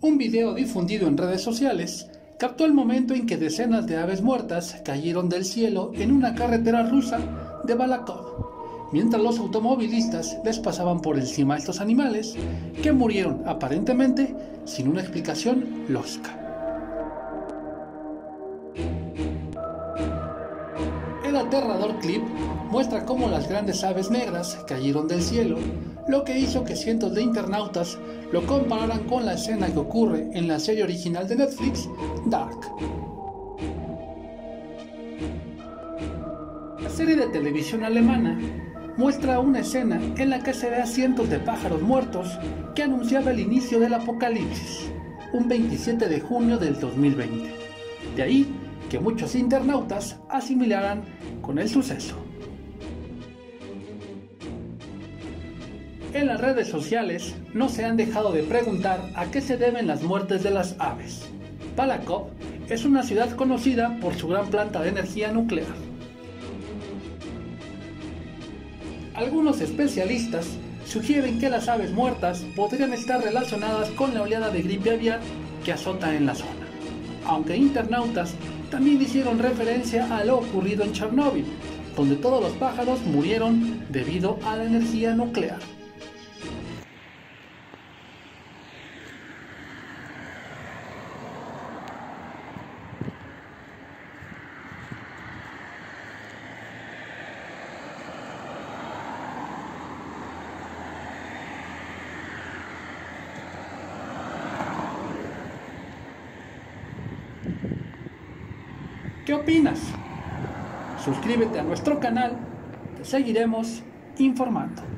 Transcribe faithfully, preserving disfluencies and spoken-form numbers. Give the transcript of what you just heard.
Un video difundido en redes sociales captó el momento en que decenas de aves muertas cayeron del cielo en una carretera rusa de Balakov, mientras los automovilistas les pasaban por encima a estos animales que murieron aparentemente sin una explicación lógica. El aterrador clip muestra cómo las grandes aves negras cayeron del cielo, lo que hizo que cientos de internautas lo compararan con la escena que ocurre en la serie original de Netflix, Dark. La serie de televisión alemana muestra una escena en la que se ve a cientos de pájaros muertos que anunciaba el inicio del apocalipsis, un veintisiete de junio del dos mil veinte. De ahí que muchos internautas asimilaran con el suceso. En las redes sociales no se han dejado de preguntar a qué se deben las muertes de las aves. Balakov es una ciudad conocida por su gran planta de energía nuclear. Algunos especialistas sugieren que las aves muertas podrían estar relacionadas con la oleada de gripe aviar que azota en la zona, aunque internautas también hicieron referencia a lo ocurrido en Chernóbil, donde todos los pájaros murieron debido a la energía nuclear. ¿Qué opinas? Suscríbete a nuestro canal, te seguiremos informando.